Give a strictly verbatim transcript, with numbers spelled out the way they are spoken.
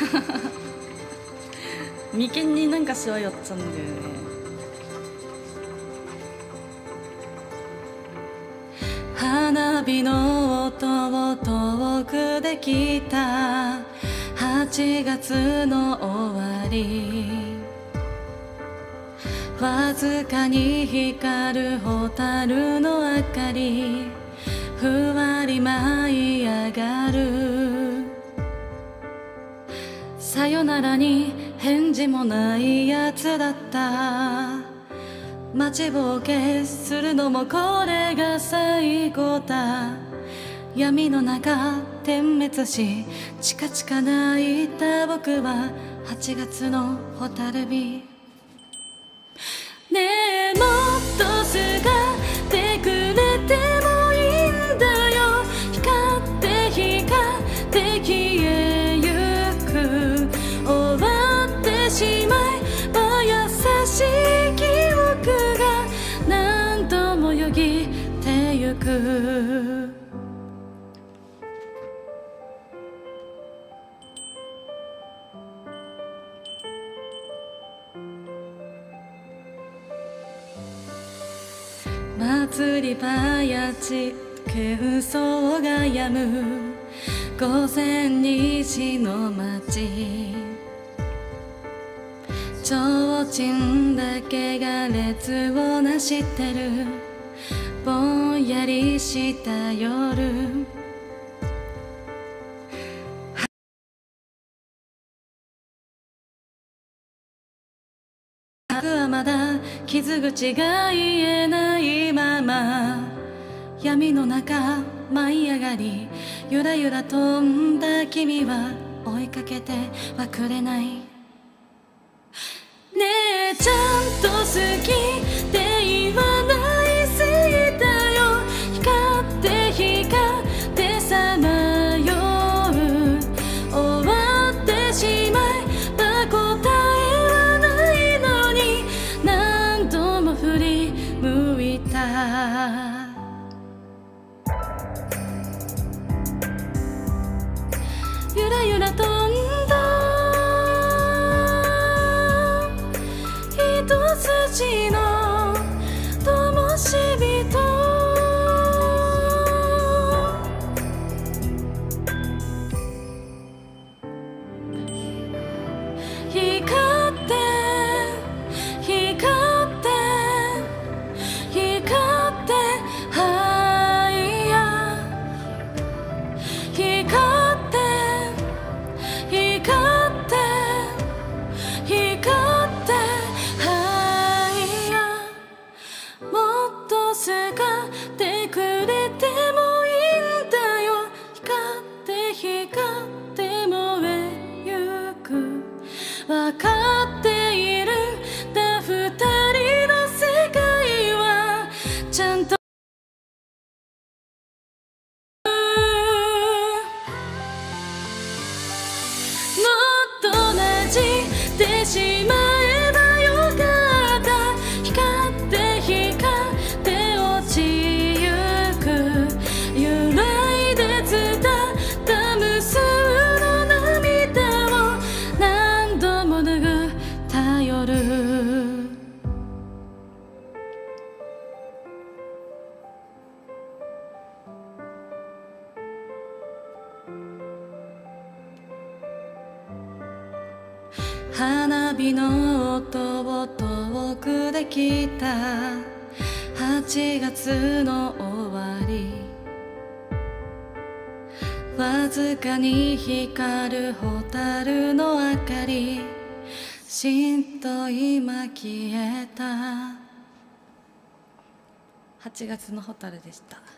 眉間になんかしわ寄っちゃうんだよね。花火の音を遠くで聞いたはちがつの終わり、わずかに光る蛍の明かり、ふわり舞い上がる。さよならに返事もないやつだった。待ちぼうけするのもこれが最後だ。闇の中点滅しチカチカ泣いた僕ははちがつの蛍火。ねえもっとすがってくれてもいいんだよ。光って光って消えゆく。終わってしまえば優しい記憶が何度もよぎってゆく。祭り早ち喧騒がやむ午前にじの街、ちょうちんだけが列をなしてるぼんやりした夜。僕はまだ傷口が癒えないまま、闇の中舞い上がりゆらゆら飛んだ君は追いかけてはくれない。ねえちゃんと好きって言わないせいだよ。光って光ってさまよう。終わってしまえば答えはないのに何度も振り向いた。ゆらゆら飛んだ一筋の灯火と光って光って光ってはいや光って光って光ってはいや。もっとすがってくれてもいいんだよ。光って光って燃えゆく。わかっているだ二人の世界はちゃんともっと馴染んでしまえばよかった。光って光って落ちゆく。揺らいで伝った無数の涙を何度も拭った夜。花火の音を遠くで聞いたはちがつの終わり、わずかに光る蛍の明かり、しんと今消えた。はちがつの蛍でした。